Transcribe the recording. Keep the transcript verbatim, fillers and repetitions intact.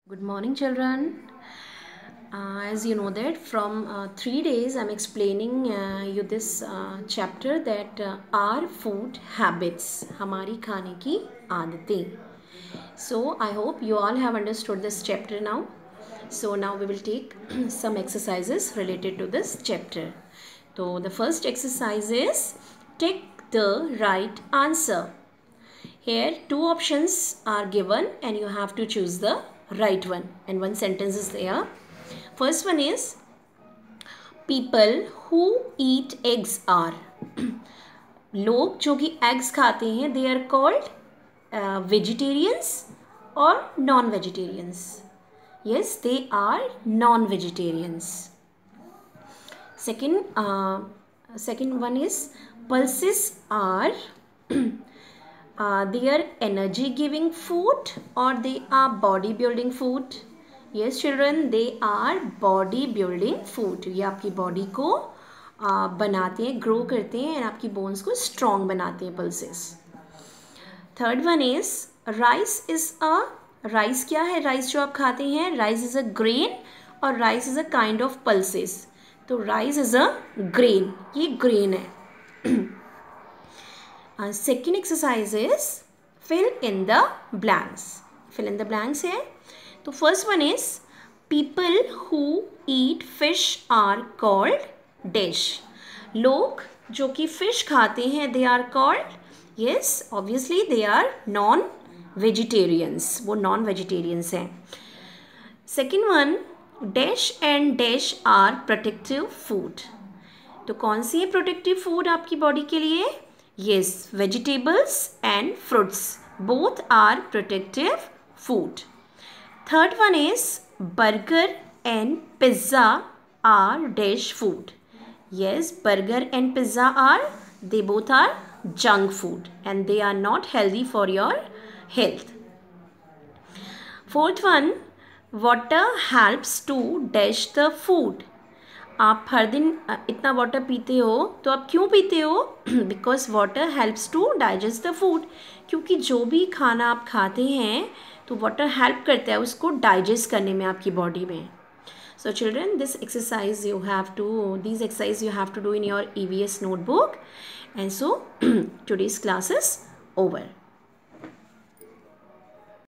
Good morning, children. Uh, as you know that from uh, three days I'm explaining uh, you this uh, chapter that uh, our food habits, हमारी खाने की आदतें. So I hope you all have understood this chapter now. So now we will take some exercises related to this chapter. So the first exercise is take the right answer. Here two options are given and you have to choose the right one, and one sentence is there. First one is people who eat eggs are लोग जो कि eggs खाते हैं they are called uh, vegetarians or non-vegetarians. Yes, they are non-vegetarians. Second, uh, second one is pulses are Uh, they are energy giving food or they are body building food. Yes children, they are body building food. ये आपकी body को uh, बनाते हैं, grow करते हैं and आपकी bones को strong बनाते हैं pulses. Third one is rice is a rice क्या है? rice जो आप खाते हैं rice is a grain और rice is a kind of pulses. तो rice is a grain, ये grain है. Uh, second exercise is fill in the blanks. Fill in the blanks here. So first one is people who eat fish are called dash. लोग जो कि fish खाते हैं they are called, yes obviously they are non vegetarians. वो non vegetarians हैं. Second one dash and dash are protective food. तो कौन सी है protective food आपकी body के लिए? Yes, vegetables and fruits both are protective food. Third one is burger and pizza are dash food. Yes, burger and pizza are, they both are junk food and they are not healthy for your health. Fourth one, water helps to dash the food. आप हर दिन इतना water पीते हो तो आप क्यों पीते हो? Because water helps to digest the food. क्योंकि जो भी खाना आप खाते हैं तो वाटर हेल्प करता है उसको डाइजेस्ट करने में आपकी बॉडी में. So children this exercise you have to this exercise you have to do in your E V S notebook. And so today's class is over.